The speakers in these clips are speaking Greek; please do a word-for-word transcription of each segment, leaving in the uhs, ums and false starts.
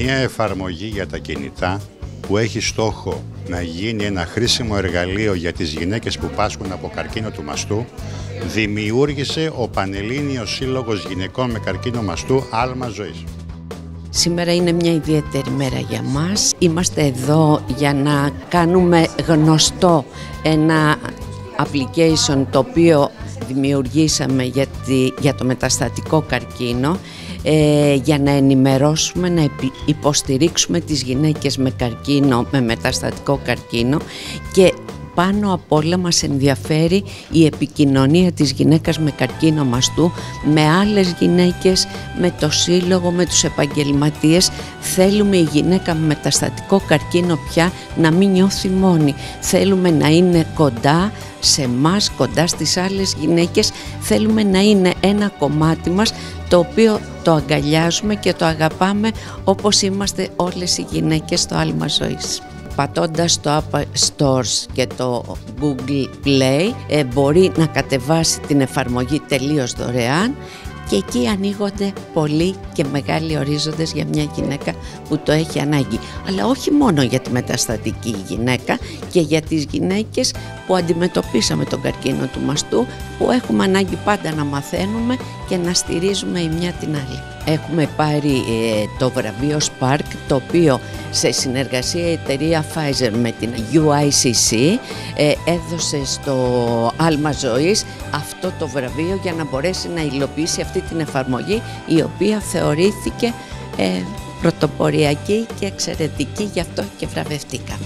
Μία εφαρμογή για τα κινητά που έχει στόχο να γίνει ένα χρήσιμο εργαλείο για τις γυναίκες που πάσχουν από καρκίνο του μαστού, δημιούργησε ο Πανελλήνιος Σύλλογος Γυναικών με Καρκίνο Μαστού Άλμα Ζωής. Σήμερα είναι μια ιδιαίτερη μέρα για μας. Είμαστε εδώ για να κάνουμε γνωστό ένα application το οποίο δημιουργήσαμε για, τη, για το μεταστατικό καρκίνο, ε, για να ενημερώσουμε, να υποστηρίξουμε τις γυναίκες με καρκίνο, με μεταστατικό καρκίνο, και πάνω απ' όλα μας ενδιαφέρει η επικοινωνία της γυναίκας με καρκίνο μαστού με άλλες γυναίκες, με το σύλλογο, με τους επαγγελματίες. Θέλουμε η γυναίκα με μεταστατικό καρκίνο πια να μην νιώθει μόνη. Θέλουμε να είναι κοντά σε εμάς, κοντά στις άλλες γυναίκες. Θέλουμε να είναι ένα κομμάτι μας το οποίο το αγκαλιάζουμε και το αγαπάμε όπως είμαστε όλες οι γυναίκες στο Άλμα Ζωής. Πατώντας το App Stores και το Google Play ε, μπορεί να κατεβάσει την εφαρμογή τελείως δωρεάν, και εκεί ανοίγονται πολλοί και μεγάλοι ορίζοντες για μια γυναίκα που το έχει ανάγκη. Αλλά όχι μόνο για τη μεταστατική γυναίκα, και για τις γυναίκες που αντιμετωπίσαμε τον καρκίνο του μαστού, που έχουμε ανάγκη πάντα να μαθαίνουμε και να στηρίζουμε η μια την άλλη. Έχουμε πάρει ε, το βραβείο Spark, το οποίο σε συνεργασία η εταιρεία Pfizer με την γιου άι σι σι ε, έδωσε στο Άλμα Ζωής αυτό το βραβείο για να μπορέσει να υλοποιήσει αυτή την εφαρμογή, η οποία θεωρήθηκε ε, πρωτοποριακή και εξαιρετική, γι' αυτό και βραβευτήκαμε.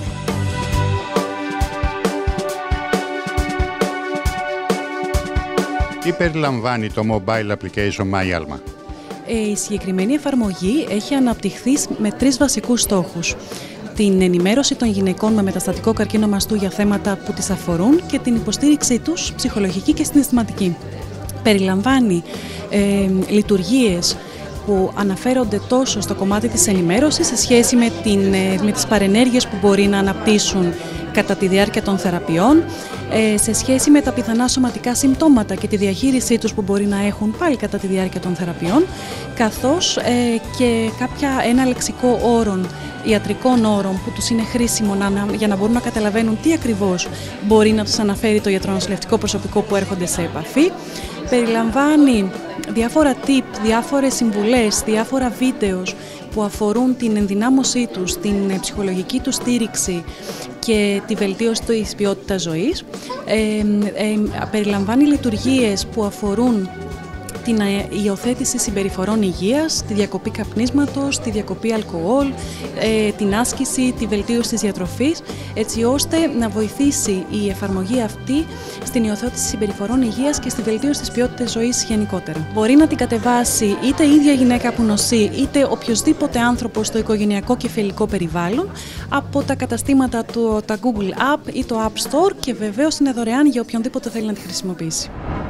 Τι περιλαμβάνει το mobile application MyAlma? Η συγκεκριμένη εφαρμογή έχει αναπτυχθεί με τρεις βασικούς στόχους: την ενημέρωση των γυναικών με μεταστατικό καρκίνο μαστού για θέματα που τις αφορούν και την υποστήριξή τους ψυχολογική και συναισθηματική. Περιλαμβάνει ε, λειτουργίες που αναφέρονται τόσο στο κομμάτι της ενημέρωσης σε σχέση με, την, με τις παρενέργειες που μπορεί να αναπτύσσουν κατά τη διάρκεια των θεραπείων, σε σχέση με τα πιθανά σωματικά συμπτώματα και τη διαχείρισή τους που μπορεί να έχουν πάλι κατά τη διάρκεια των θεραπείων, καθώς και κάποια, ένα λεξικό όρων, ιατρικών όρων που τους είναι χρήσιμο να, για να μπορούν να καταλαβαίνουν τι ακριβώς μπορεί να τους αναφέρει το ιατρονοσηλευτικό προσωπικό που έρχονται σε επαφή. Περιλαμβάνει διάφορα tip, διάφορες συμβουλές, διάφορα βίντεο που αφορούν την ενδυνάμωσή τους, την ψυχολογική τους στήριξη και τη βελτίωση της ποιότητας ζωής. Ε, ε, περιλαμβάνει λειτουργίες που αφορούν την υιοθέτηση συμπεριφορών υγείας, τη διακοπή καπνίσματος, τη διακοπή αλκοόλ, ε, την άσκηση, τη βελτίωση της διατροφής, έτσι ώστε να βοηθήσει η εφαρμογή αυτή στην υιοθέτηση συμπεριφορών υγείας και στη βελτίωση της ποιότητας ζωής γενικότερα. Μπορεί να την κατεβάσει είτε η ίδια γυναίκα που νοσεί, είτε οποιοδήποτε άνθρωπος στο οικογενειακό και φιλικό περιβάλλον από τα καταστήματα του, τα Google App ή το App Store, και βεβαίως είναι δωρεάν για οποιονδήποτε θέλει να τη χρησιμοποιήσει.